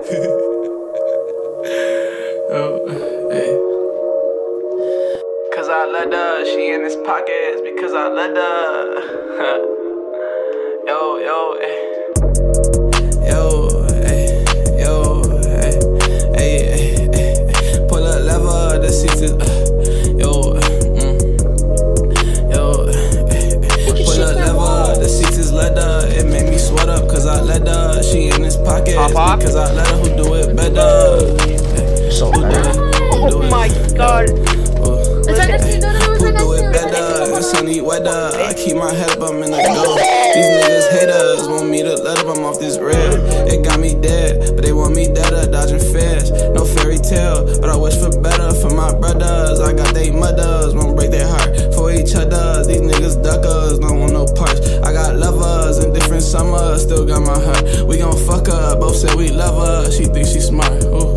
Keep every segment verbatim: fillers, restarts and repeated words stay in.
Oh, hey. Cause I let her, she in his pockets because I let her. Yo, yo, hey. Yo, hey, yo, hey, hey, hey, hey. Pull up lever, the seats is, uh, yo, mm, yo, hey, hey. Pull up lever, the seats is leather. It made me sweat up cause I let her. She in his pockets because I let her. Who do it better? Hey, So who do it? Who do Oh it? my god. Oh. Who do it better? Sunny weather. I keep my head up, I'm in the go. These niggas haters want me to let up, I'm off this red. It got me dead, but they want me deader, dodging fears. No fairy tale, but I wish for better for my brothers. I got they mothers, won't break their heart for each other. These niggas duckers, don't want no parts. I got lovers in different summers, still got my heart. We gon' fuck her, both said we love her. She thinks she smart. Ooh.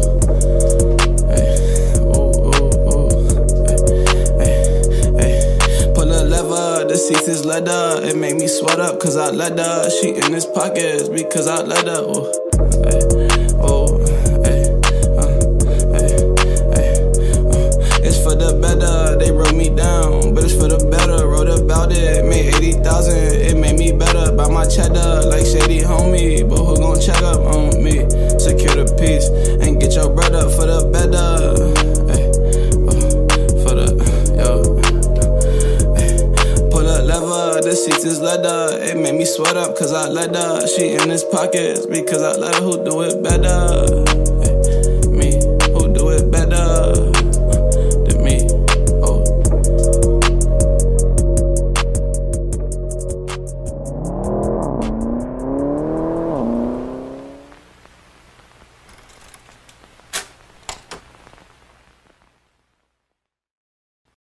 The seats is leather, it make me sweat up cause I let her. She in his pockets because I let her. Ooh, ay, oh, ay, uh, ay, ay, uh. It's for the better, they wrote me down, but it's for the better. Wrote about it, made eighty thousand, it made me better. Buy my cheddar like shady homie, but who gon' check up on me? Secure the peace and get your bread up for the better. Ay, uh, for the, yo. The seats is leather, it made me sweat up cause I let her. She in his pockets because I let her. Who do it better? Me, who do it better?